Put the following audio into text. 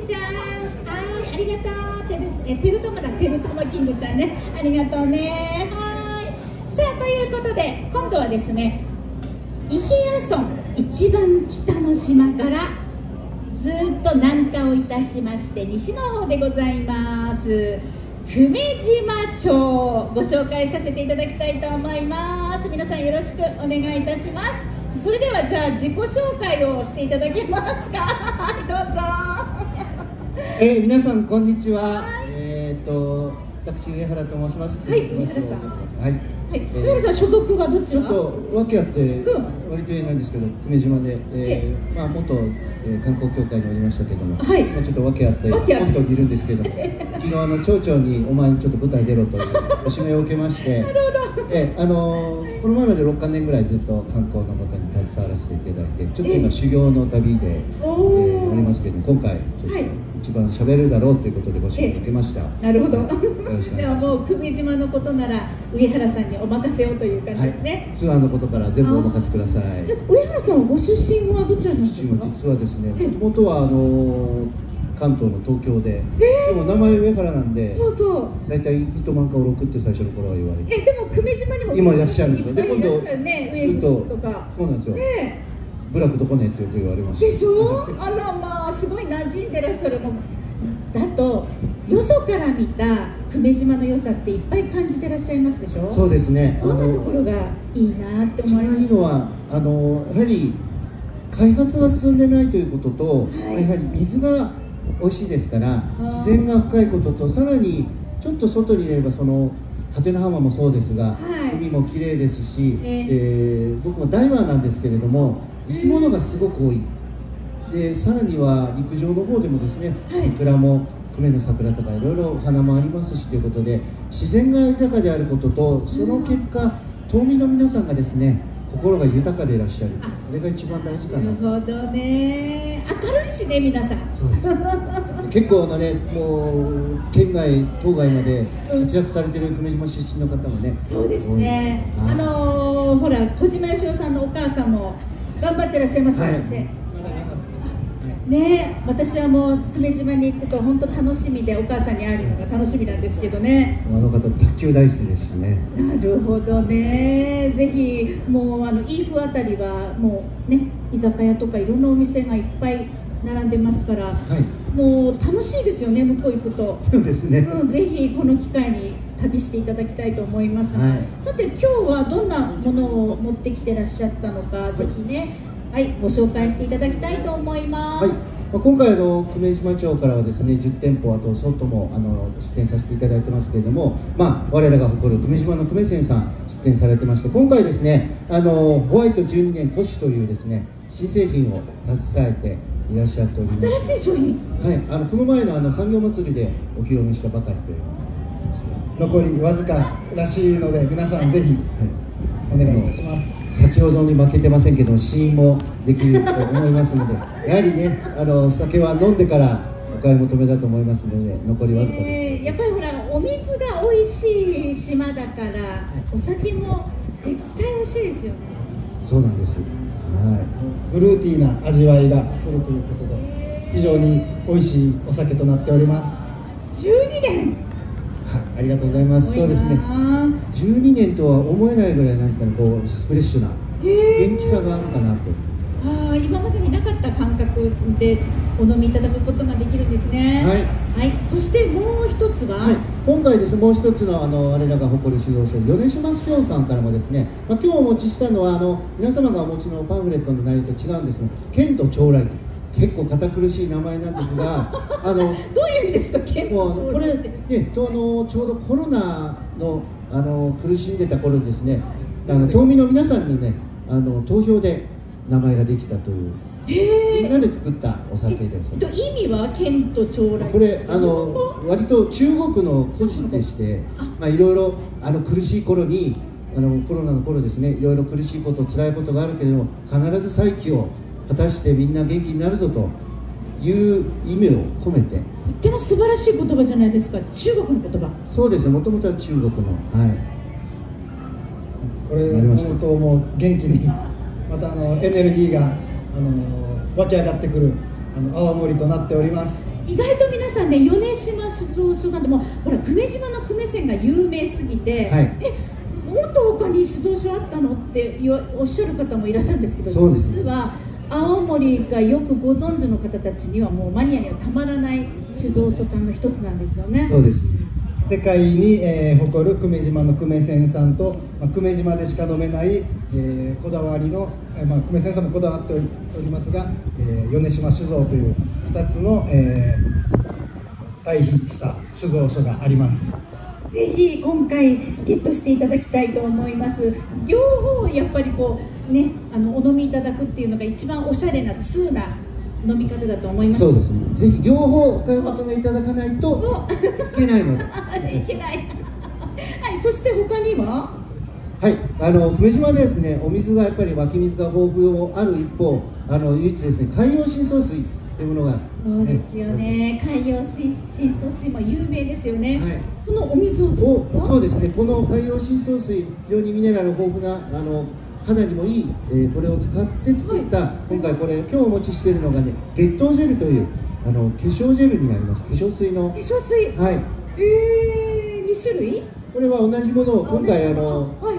ちゃん、はい、ありがとう。てるともだ、てるともキングちゃんね、ありがとうね。はい。さあ、ということで、今度はですね、伊平屋村一番北の島からずっと南下をいたしまして、西の方でございます。久米島町をご紹介させていただきたいと思います。皆さんよろしくお願いいたします。それではじゃあ自己紹介をしていただけますか。はい、どうぞ。 皆さんこんにちは。 はい、 私上原と申します。 はい、上原さん。 はい。 はい、上原さん所属はどちら？ ちょっと訳あって割となんですけど、久米島で、まあ元観光協会におりましたけども、はい、ちょっと訳あって本島にいるんですけども、昨日町長にお前ちょっと舞台出ろというお指名を受けまして、なるほど。この前まで6年ぐらいずっと観光のことに携わらせていただいて、ちょっと今修行の旅でおりますけども、今回ちょっと一番喋れるだろうということでご指名を受けました。 なるほど。じゃあもう久米島のことなら上原さんにお任せをという感じですね。 はい、ツアーのことから全部お任せください。 上原さんはご出身はどちらなんですか？ 出身は実はですね、もともとは関東の東京で、でも名前上原なんで、 そうそう。 大体糸満かおろくって最初の頃は言われて。 でも久米島にも今いらっしゃるんですよ。で今度上口とか。 そうなんですよ。部落どこねってよく言われます。 でしょ？あらまあすごい馴染んでらっしゃるもん。だとよそから見た久米島の良さっていっぱい感じてらっしゃいますでしょ？そうですね。どんなところがいいなって思います？ 一番いいのはやはり開発が進んでないということと、やはり水が美味しいですから自然が深いことと、さらにちょっと外に出ればそのハテナ浜もそうですが、海も綺麗ですし、僕もダイバーなんですけれども生き物がすごく多い。でさらには陸上の方でもですね、桜も久米の桜とかいろいろお花もありますしということで、自然が豊かであることと、その結果島民の皆さんがですね心が豊かでいらっしゃる、これが一番大事かな。 なるほどね。明るいしね、皆さん。 そうです結構なね、もう県外島外まで活躍されてる久米島出身の方もね。 そうですね。ほら小島よしおさんのお母さんも頑張ってらっしゃいますよね。ね、私はもう久米島に行くと本当楽しみで、お母さんに会えるのが楽しみなんですけどね。 あの方卓球大好きですしね。 なるほどね。ぜひもうイーフあたりはもうね、居酒屋とかいろんなお店がいっぱい並んでますから、もう楽しいですよね、向こう行くと。 そうですね。 ぜひこの機会に旅していただきたいと思います。さて今日はどんなものを持ってきてらっしゃったのか、ぜひね。はい、ご紹介していただきたいと思います。 今回久米島町からはですね10店舗、あと外も出店させていただいてますけれども、我らが誇る久米島の久米船さん出店されてまして、今回ですねホワイト12年古酒というですね新製品を携えていらっしゃっております。 新しい商品。 はい、この前の産業祭りでお披露目したばかりという。 残りわずからしいので、皆さんぜひお願いいたします。 先ほどに負けてませんけど、試飲もできると思いますので、やはりね酒は飲んでからお買い求めだと思いますので、残りわずかです。 やっぱりほらお水が美味しい島だから、お酒も絶対美味しいですよね。 そうなんです。 フルーティーな味わいがするということで、非常に美味しいお酒となっております。 12年。 ありがとうございます。そうですね。12年とは思えないぐらいなんかこうフレッシュな元気さがあるかなと。 今までになかった感覚でお飲みいただくことができるんですね。はい。そしてもう一つは、 今回ですね、もう一つの我らが誇る酒造所米島酒造さんからもですね、今日お持ちしたのは皆様がお持ちのパンフレットの内容と違うんですが、剣と将来と。結構堅苦しい名前なんですが、 どういう意味ですか、剣と将来って。 これね、ちょうどコロナの苦しんでた頃にですね、島民の皆さんにね投票で名前ができたという。みんなで作ったお酒です。 意味は剣と将来。 これ割と中国の古事でして、いろいろ苦しい頃にコロナの頃ですね、いろいろ苦しいこと、辛いことがあるけれども、必ず再起を果たしてみんな元気になるぞという意味を込めて。とっても素晴らしい言葉じゃないですか。中国の言葉。 そうですね、もともとは中国の。 これ飲むともう元気にまたエネルギーが湧き上がってくる泡盛となっております。 意外と皆さんね、米島酒造所さんでもほら久米島の久米線が有名すぎて、 はい、 もっと他に酒造所あったのっておっしゃる方もいらっしゃるんですけど、 そうです、 実は青森がよくご存知の方たちにはもうマニアにはたまらない酒造所さんの一つなんですよね。 そうです。 世界に、誇る久米島の久米線さんと、久米島でしか飲めない、こだわりの、久米線さんもこだわっておりますが、米島酒造という2つの、対比した酒造所があります。 ぜひ今回ゲットしていただきたいと思います。両方やっぱりこうね、お飲みいただくっていうのが一番おしゃれな通な飲み方だと思います。 そうですね。ぜひ両方お買い求めいただかないといけないので。 いけない。はい、そして他には。 はい、久米島でですね、お水がやっぱり湧き水が豊富もある一方、唯一ですね、海洋深層水というものが、 そうですよね。海洋深層水も有名ですよね。 はい、 そのお水を使った。 そうですね。この海洋深層水、非常にミネラル豊富な肌にもいい、これを使って作った、はい、今回これ今日お持ちしているのがね、月桃ジェルという化粧ジェルになります。化粧水の。化粧水。 はい。 2種類。 これは同じものを今回